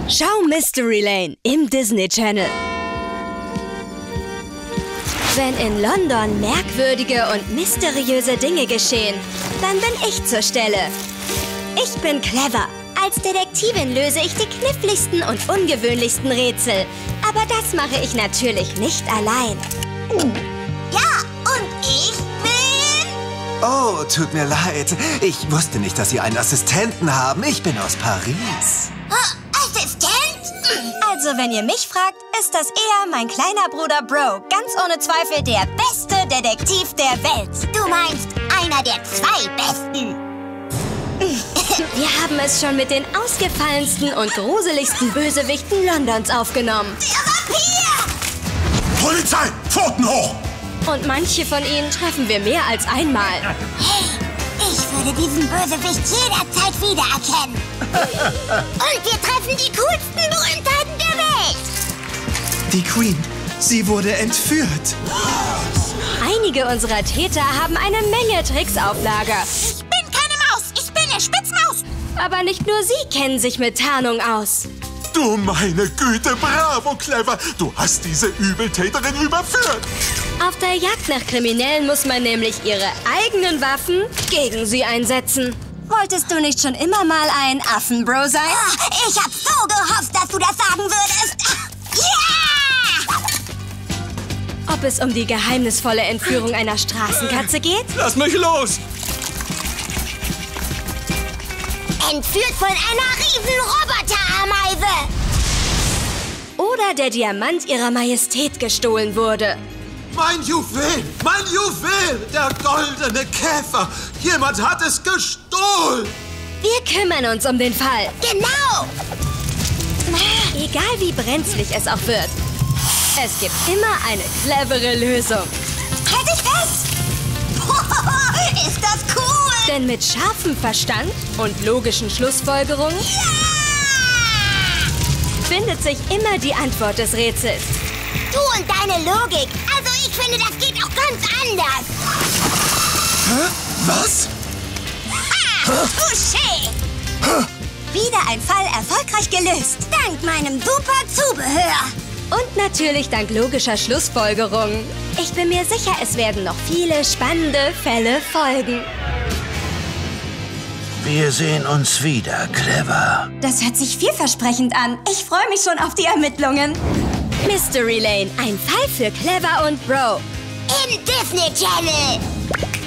Schau Mystery Lane im Disney Channel. Wenn in London merkwürdige und mysteriöse Dinge geschehen, dann bin ich zur Stelle. Ich bin clever. Als Detektivin löse ich die kniffligsten und ungewöhnlichsten Rätsel. Aber das mache ich natürlich nicht allein. Ja, und ich bin... Oh, tut mir leid. Ich wusste nicht, dass Sie einen Assistenten haben. Ich bin aus Paris. Assistent? Also, wenn ihr mich fragt, ist das eher mein kleiner Bruder Bro. Ganz ohne Zweifel der beste Detektiv der Welt. Du meinst einer der 2 Besten. Wir haben es schon mit den ausgefallensten und gruseligsten Bösewichten Londons aufgenommen. Der Vampir! Polizei! Pfoten hoch! Und manche von ihnen treffen wir mehr als einmal. Hey, ich würde diesen Bösewicht jederzeit wiedererkennen. Und wir treffen die coolsten Berühmtheiten der Welt. Die Queen, sie wurde entführt. Einige unserer Täter haben eine Menge Tricks auf Lager. Ich bin keine Maus, ich bin eine Spitzmaus. Aber nicht nur sie kennen sich mit Tarnung aus. Du meine Güte, bravo, clever! Du hast diese Übeltäterin überführt! Auf der Jagd nach Kriminellen muss man nämlich ihre eigenen Waffen gegen sie einsetzen. Wolltest du nicht schon immer mal ein Affenbro sein? Ich hab so gehofft, dass du das sagen würdest. Ja! Ob es um die geheimnisvolle Entführung einer Straßenkatze geht? Lass mich los! Entführt von einer riesen Roboterameise. Oder der Diamant ihrer Majestät gestohlen wurde. Mein Juwel! Mein Juwel! Der goldene Käfer! Jemand hat es gestohlen! Wir kümmern uns um den Fall. Genau. Egal wie brenzlig es auch wird. Es gibt immer eine clevere Lösung. Halt dich fest. Ist das cool? Denn mit scharfem Verstand und logischen Schlussfolgerungen findet sich immer die Antwort des Rätsels. Du und deine Logik. Also ich finde, das geht auch ganz anders. Hä? Was? Touché. Wieder ein Fall erfolgreich gelöst. Dank meinem super Zubehör. Und natürlich dank logischer Schlussfolgerungen. Ich bin mir sicher, es werden noch viele spannende Fälle folgen. Wir sehen uns wieder, clever. Das hört sich vielversprechend an. Ich freue mich schon auf die Ermittlungen. Mystery Lane, ein Fall für Clever und Bro. Im Disney Channel.